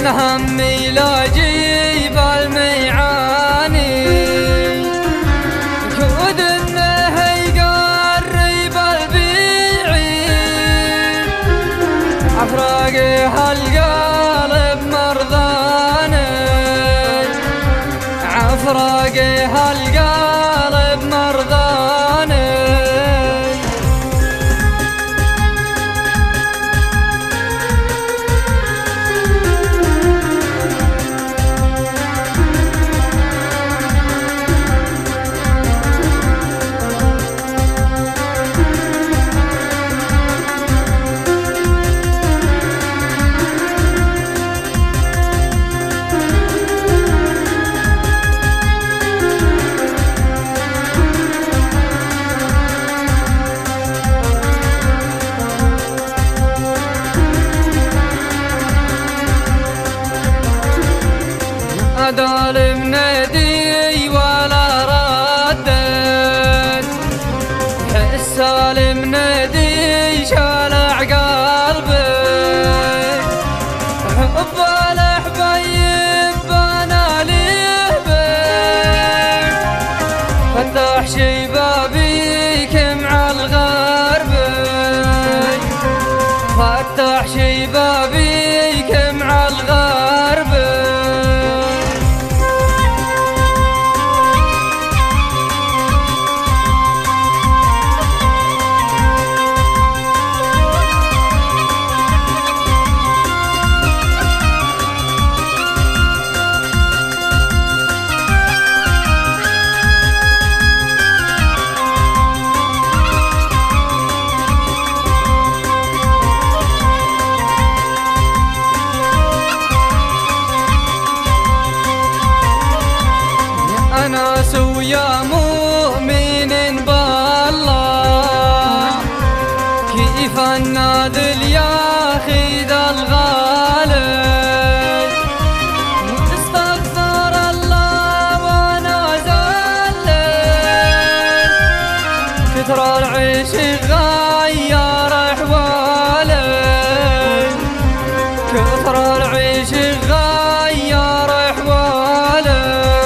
همي لا جيب الميعاني كود انه يقرب البعيد افراقي هالقلب مرضاني افراقي هالقلب مرضاني دال منادي ولا ردت السالم منادي شالع قلبي حب الحبيب انا لهبك فتح شبابيك مع الغربي فتح شبابيك مع الغربي ناس ويا مؤمن بالله كيف النادل ياخذ الغالب استغفر الله وانا زلل كثر العيش غير احوالي كثر العيش غير احوالي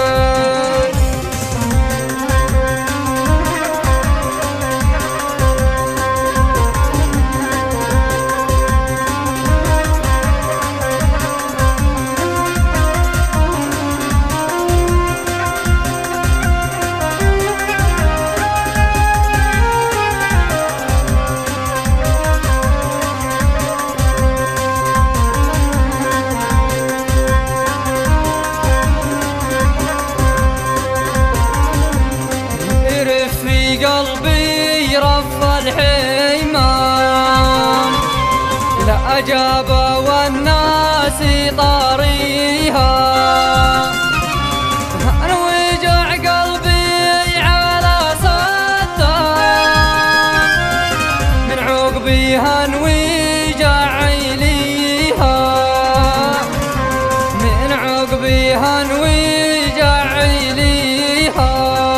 قلبي رف الحمام لا أجاب والناس طاريها أنا وجع قلبي على صدام من عقبيها انوجع عيليها من عقبيها انوجع عيليها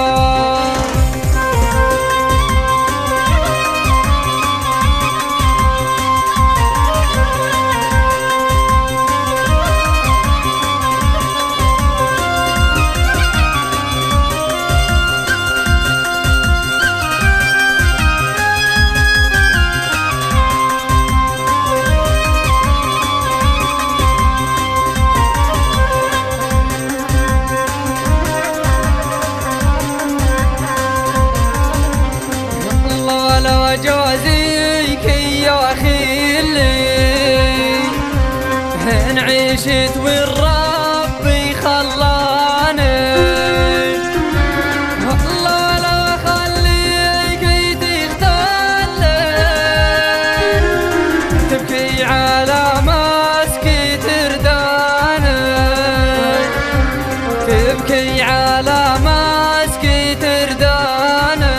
جوازيك يا خيلي عشت والرب خلاني الله لا خليك تختلي تبكي على مسكي ترداني تبكي على مسكي ترداني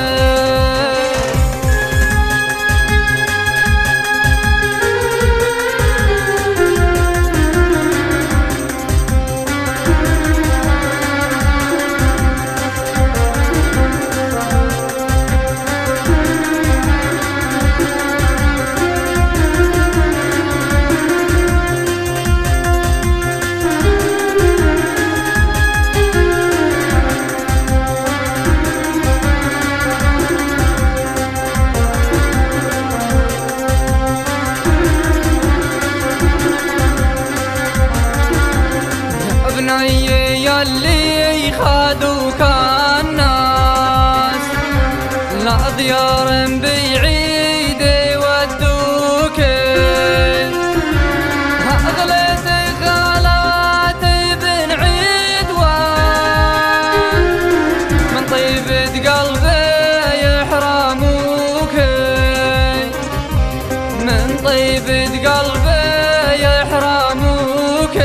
اللي خذوك الناس، لا ديار بعيد ودوك، أغلت غلات بن عدوان، من طيبة قلبي يحرموك، من طيبة قلبي يحرموك.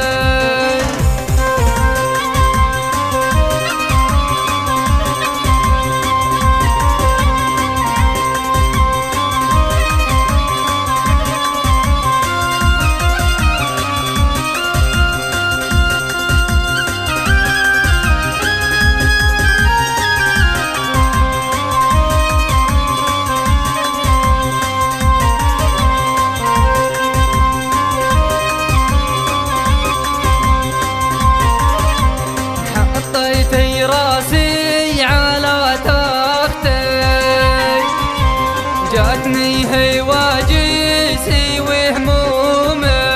حطيتي راسي على تختي، جاتني هواجسي وهمومي،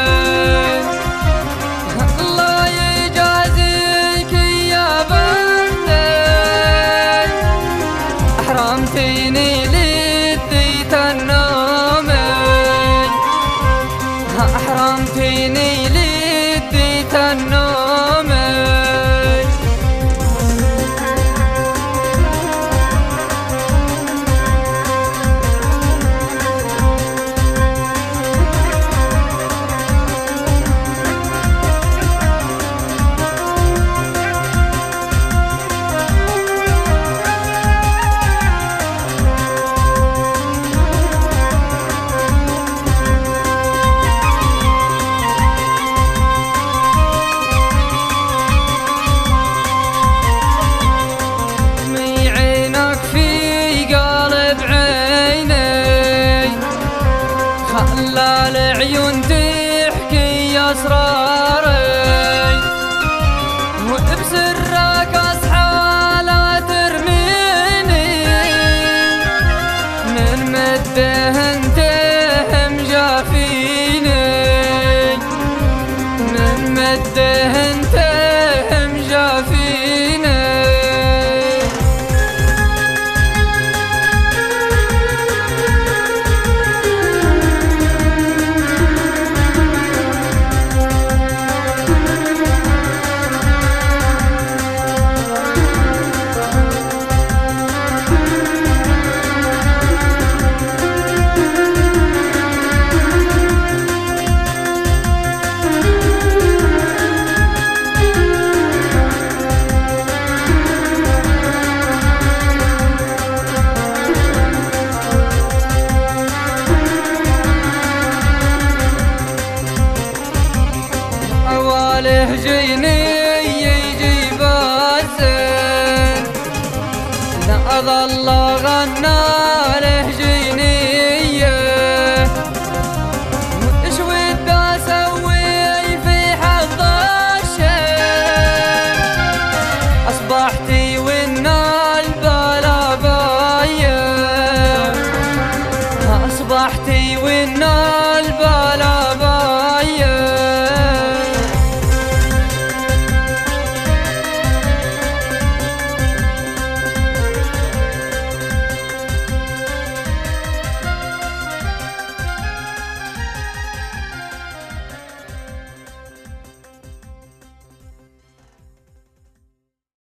الله يجازيك يا بنتي، أحرمتيني لذيت النوم، أحرمتيني لذيت النوم. خلى العيون تحكي أسراري، وبسرك أصحى لا ترميني، من مده انتهم جافيني، من مده انتهم جافيني. جيني